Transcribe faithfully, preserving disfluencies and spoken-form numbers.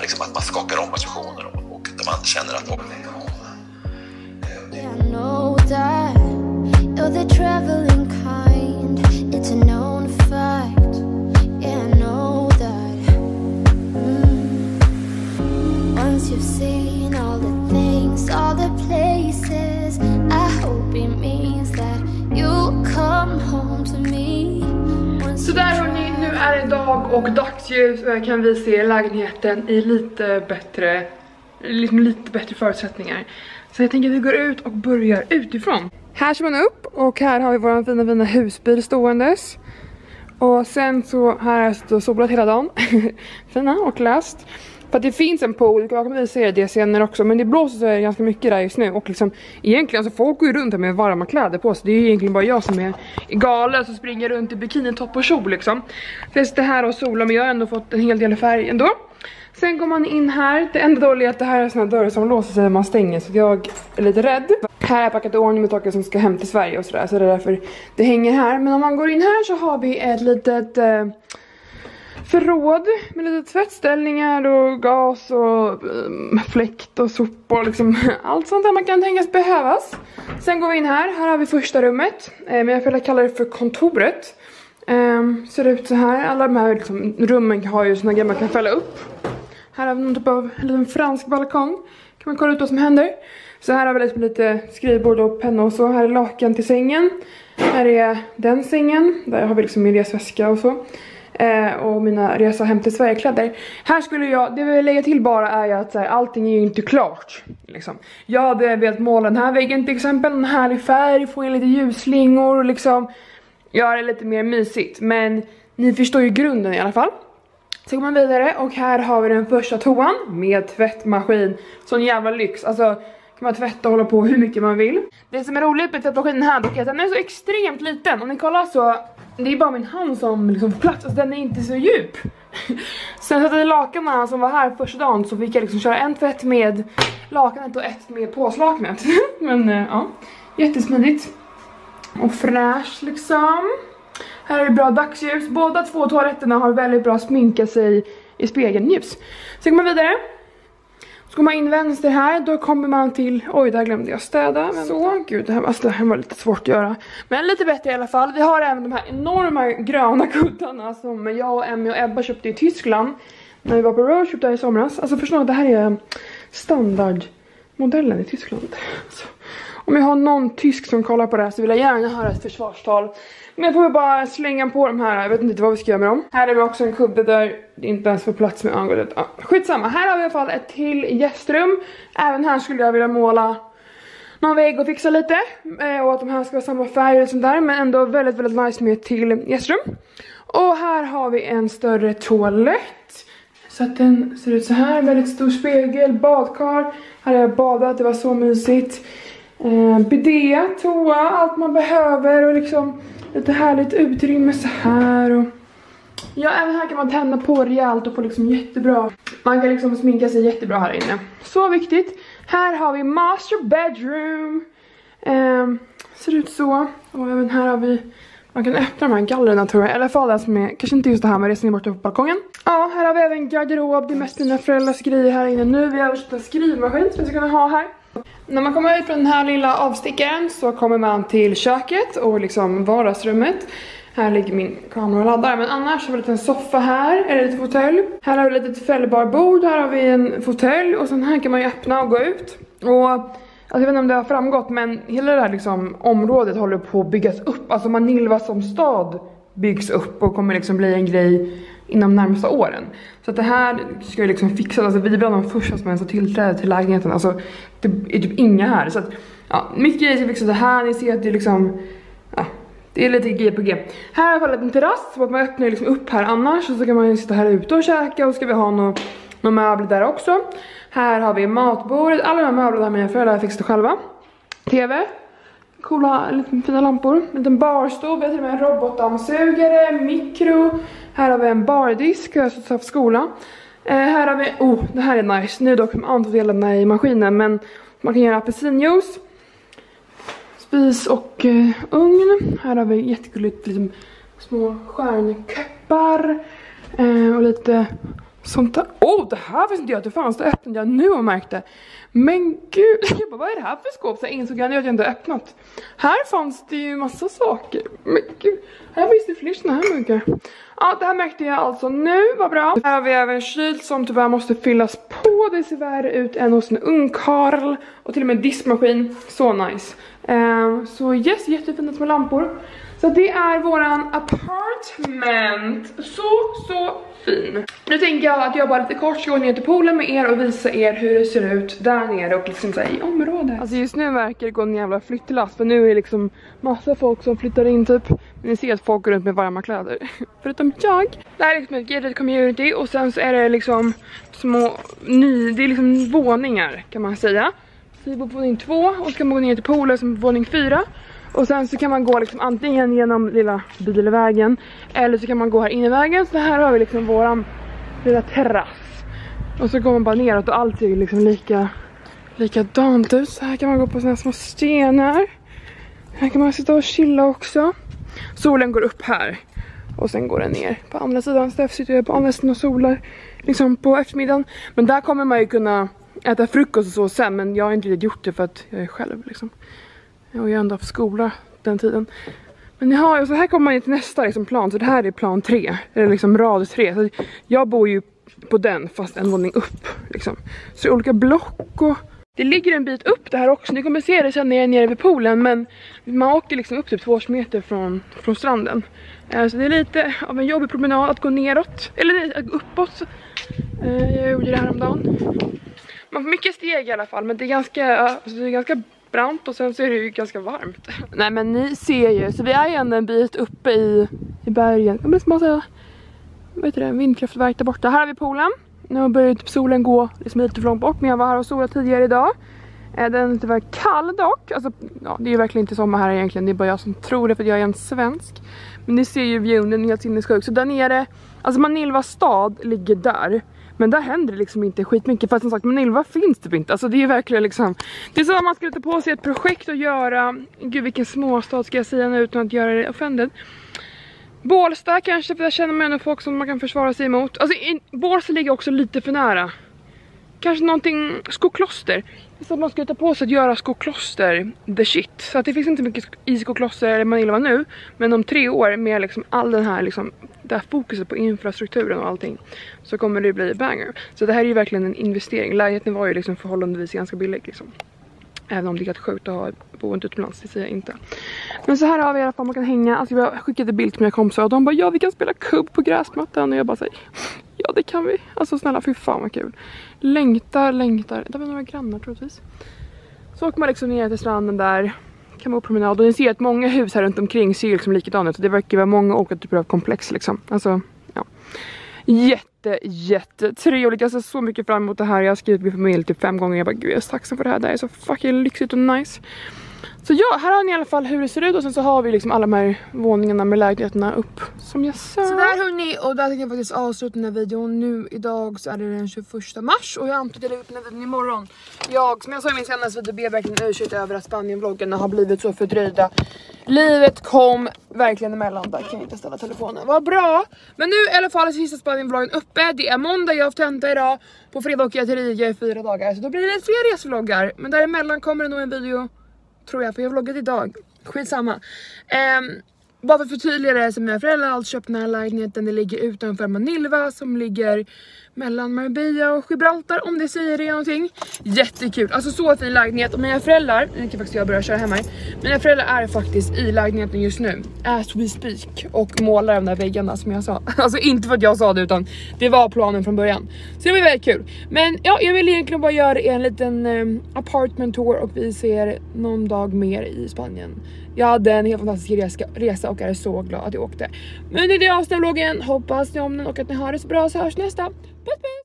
här liksom, att man skakar om positioner och, och där man känner att oh, yeah, I know that you're the traveling kind. It's a known fact. Yeah, I know that. Mm. Once you've seen all the things, all the places, I hope it means that you'll come home to me. Så där hörni, nu är det dag och dagsljus och jag kan vi se lägenheten i lite bättre, liksom lite bättre förutsättningar. Så jag tänker att vi går ut och börjar utifrån. Här ser man upp och här har vi vår fina fina husbil ståendes. Och sen så här har jag stått och solat hela dagen. Fina och läst. För att det finns en pool, jag kommer se det senare också. Men det blåser så ganska mycket där just nu. Och liksom, egentligen så folk går ju runt här med varma kläder på sig. Det är ju egentligen bara jag som är galen som springer runt i bikini, topp och kjol liksom. Så jag sitter här och solar, men jag har ändå fått en hel del färg ändå. Sen går man in här. Det enda dåliga är att det här är såna dörrar som låser sig när man stänger. Så jag är lite rädd. Här har jag packat ordning med saker som ska hem till Sverige och sådär. Så det är därför det hänger här. Men om man går in här så har vi ett litet eh, förråd med lite tvättställningar och gas och eh, fläkt och sopor. Liksom, allt sånt där man kan tänkas behövas. Sen går vi in här. Här har vi första rummet. Eh, men jag vill kalla det för kontoret. Um, ser ut så här. Alla de här liksom, rummen har ju såna grejer man kan fälla upp. Här har vi någon typ av en liten fransk balkong. Kan man kolla ut vad som händer. Så här har vi liksom lite skrivbord och penna och så. Här är lakan till sängen. Här är den sängen. Där har vi liksom min resväska och så. Uh, och mina resa hem till Sverige-kläder. Här skulle jag, det vi vill lägga till bara är att så här, allting är ju inte klart. Liksom. Jag hade velat måla den här väggen till exempel. En härlig färg, få in lite ljusslingor och liksom göra det lite mer mysigt. Men ni förstår ju grunden i alla fall. Så går man vidare och här har vi den första toan med tvättmaskin. Sån jävla lyx. Alltså kan man tvätta och hålla på hur mycket man vill. Det som är roligt med tvättmaskinen här dock är att den är så extremt liten. Om ni kollar så, det är bara min hand som liksom får plats. Alltså den är inte så djup. Sen satte jag lakanen som var här första dagen så fick jag liksom köra en tvätt med lakanet och ett med påslakanet. Men ja, jättesmidigt. Och fräsch liksom. Här är det bra dagsljus. Båda två toaletterna har väldigt bra sminka sig i spegelljus. Så går man vidare. Så går man in vänster här. Då kommer man till... Oj, där glömde jag städa. Men... Så, gud, det här, alltså, det här var lite svårt att göra. Men lite bättre i alla fall. Vi har även de här enorma gröna kuddarna som jag och Emmy och Ebba köpte i Tyskland. När vi var på roadtrip där i somras. Alltså förstå, det här är standardmodellen i Tyskland. Så. Om jag har någon tysk som kollar på det här så vill jag gärna höra ett försvarstal. Men jag får bara slänga på de här. Jag vet inte vad vi ska göra med dem. Här är det också en kudde där det inte ens får plats med ögonet. Ja, skitsamma. Här har vi i alla fall ett till gästrum. Även här skulle jag vilja måla någon vägg och fixa lite. Och att de här ska vara samma färg och sånt där. Men ändå väldigt, väldigt nice med till gästrum. Och här har vi en större toalett. Så att den ser ut så här. Väldigt stor spegel, badkar. Här har jag badat, det var så mysigt. Eh, bidé, toa, allt man behöver och liksom lite härligt utrymme så här och ja, även här kan man tända på rejält och få liksom jättebra, man kan liksom sminka sig jättebra här inne, så viktigt. Här har vi master bedroom, eh, ser ut så, och även här har vi, man kan öppna de här gallerna tror jag, i alla fall det som är, kanske inte just det här med resten borta på balkongen. Ja, här har vi även garderob, det är mest mina föräldrars grejer här inne nu, vi har översatt en skrivmaskin som vi ska kunna ha här. När man kommer ut från den här lilla avstickaren så kommer man till köket och liksom vardagsrummet. Här ligger min kamera och laddar. Men annars har vi en soffa här, eller lite fåtölj. Här har vi ett litet fällbar bord, här har vi en fåtölj. Och sen här kan man ju öppna och gå ut. Och alltså, jag vet inte om det har framgått, men hela det här liksom, området håller på att byggas upp. Alltså Manilva som stad byggs upp och kommer liksom bli en grej inom närmsta åren. Så att det här ska ju liksom fixas. Alltså vi är bland de första som ens har tillträde till lägenheten. Alltså det är typ inga här. Så att ja, mycket grejer ska fixas. Det här, ni ser att det är liksom, ja, det är lite G på G. Här har jag fallit en terrass. Så att man öppnar liksom upp här annars. Och så kan man ju sitta här ute och käka. Och ska vi ha några nå möbler där också. Här har vi matbordet. Alla de här möblerna har mina föräldrar fixat själva. T V. Coola, lite fina lampor. En liten barstol, vi har till och med en robotdammsugare, mikro. Här har vi en bardisk, jag har suttit haft skola. Eh, här har vi, oh det här är nice. Nu är dock de andra delarna i maskinen, men man kan göra apelsinjuice. Spis och eh, ugn. Här har vi jättegulligt liksom, små stjärnköppar. Eh, och lite Sånt där. Åh, oh, det här visste inte jag att det fanns. Det öppnade jag nu och märkte. Men gud, jag bara, vad är det här för skåp? Så jag insåg jag nu att jag inte öppnat. Här fanns det ju massa saker. Men gud, här finns det fler såna här muggar. Ja, det här märkte jag alltså nu, vad bra. Här har vi även en kyl som tyvärr måste fyllas på. Det ser värre ut än hos en ungkarl. Och till och med diskmaskin, så nice. uh, Så yes, jättefina små lampor. Så det är våran apartment. Så, så fin. Nu tänker jag att jag bara lite kort ska gå ner till poolen med er och visa er hur det ser ut där nere och liksom så här i området. Alltså just nu verkar det gå en jävla flyttlass, för nu är det liksom massa folk som flyttar in typ. Ni ser att folk går runt med varma kläder. Förutom jag. Det här är liksom ett gated community och sen så är det liksom små ny, det är liksom våningar kan man säga. Så vi bor på våning två och så kan man gå ner till poolen som våning fyra. Och sen så kan man gå liksom antingen genom lilla bilvägen eller så kan man gå här inne i vägen. Så här har vi liksom våran lilla terrass. Och så går man bara neråt och allt är liksom lika likadant ut. Så här kan man gå på såna här små stenar. Här kan man sitta och chilla också. Solen går upp här och sen går den ner på andra sidan. Så sitter jag på andra sidan och solar liksom på eftermiddagen. Men där kommer man ju kunna äta frukost och så sen. Men jag har inte riktigt gjort det för att jag är själv liksom. Och jag har ändå haft skola den tiden. Men ni har ju, så här kommer man ju till nästa liksom plan. Så det här är plan tre. Eller liksom rad tre. Så jag bor ju på den fast en våning upp. Liksom. Så det är olika block och... Det ligger en bit upp det här också. Ni kommer se det sen när jag är nere vid poolen. Men man åker liksom upp typ två meter från, från stranden. Så det är lite av en jobbig promenad att gå neråt. Eller att gå uppåt. Jag gjorde det här om dagen. Man får mycket steg i alla fall. Men det är ganska... Alltså det är ganska brant och sen så är det ju ganska varmt. Nej men ni ser ju, så vi är ju ändå en bit uppe i, i bergen. Jag måste bara säga, vad heter det, vindkraftverk där borta. Här har vi poolen. Nu börjar typ solen gå liksom lite för långt bort, men jag var här och solat tidigare idag. Den är inte väldigt kall dock. Alltså, ja, det är ju verkligen inte sommar här egentligen. Det är bara jag som tror det för att jag är en svensk. Men ni ser ju viewn, den är helt sinnessjuk. Så där nere, alltså Manilva stad ligger där. Men där händer det liksom inte skitmycket. För att som sagt, Manilva finns typ inte. Alltså det är ju verkligen liksom... Det är så att man ska ta på sig ett projekt och göra... Gud vilken småstad ska jag säga nu utan att göra det offended. Bålsta kanske, för där känner man ändå folk som man kan försvara sig emot. Alltså in, Bålsta ligger också lite för nära. Kanske någonting, Skokloster. Det är så att man ska ta på sig att göra Skokloster the shit. Så att det finns inte mycket i Skokloster eller Manilva nu. Men om tre år med liksom all den här liksom, där fokuset på infrastrukturen och allting, så kommer det bli banger. Så det här är ju verkligen en investering. Lägenheten var ju liksom förhållandevis ganska billig liksom. Även om det är helt sjukt att ha boende utomlands, det säger jag inte. Men så här har vi i alla fall, man kan hänga. Alltså jag skickade bild till mina kompisar och de bara, ja vi kan spela kubb på gräsmattan. Och jag bara säger, ja det kan vi. Alltså snälla, fy fan vad kul. Längtar, längtar. Där var några grannar troligtvis. Så åker man liksom ner till stranden där. Kan man promenad. Och ni ser att många hus här runt omkring ser liksom likadant ut. Så det verkar vara många olika typer av komplex liksom. Alltså, ja. Jätte, jätte trevligt. Jag ser så mycket fram emot det här. Jag har skrivit min familj typ fem gånger. Jag bara, gud jag är så tacksam för det här. Det är så fucking lyxigt och nice. Så ja, här har ni i alla fall hur det ser ut. Och sen så har vi liksom alla de här våningarna med lägenheterna upp, som jag sa. Så där hörni, och där tänker jag faktiskt avsluta den här videon. Nu idag så är det den tjugoförsta mars. Och jag antar att jag lägger upp den här videon imorgon. Jag, som jag sa i min senaste video, ber verkligen ursäkt över att Spanien-vloggarna har blivit så fördröjda. Livet kom verkligen emellan. Där kan jag inte ställa telefonen. Vad bra! Men nu i alla fall är sista Spanien-vloggen uppe. Det är måndag, jag har haft tenta idag. På fredag åker jag till Riga i fyra dagar. Så då blir det lite fler resvloggar. Men däremellan kommer det nog en video, tror jag, för jag har vloggat idag. Skitsamma. Um, bara för att förtydliga det, som mina föräldrar har köpt den här lägenheten. Det ligger utanför Manilva, som ligger mellan Marbella och Gibraltar, om det säger det någonting. Jättekul, alltså så fin lägenhet. Och mina föräldrar, nu kan faktiskt jag börja köra hemma. Mina föräldrar är faktiskt i lägenheten just nu, as we speak, och målar de där väggarna som jag sa. Alltså inte för att jag sa det, utan det var planen från början. Så det var väldigt kul. Men ja, jag vill egentligen bara göra en liten um, apartment tour och vi ser någon dag mer i Spanien. Jag hade en helt fantastisk resa, resa och är så glad att jag åkte. Men det är det avsnitt av vloggen. Hoppas ni om den och att ni har det så bra, så hörs nästa. Puss puss!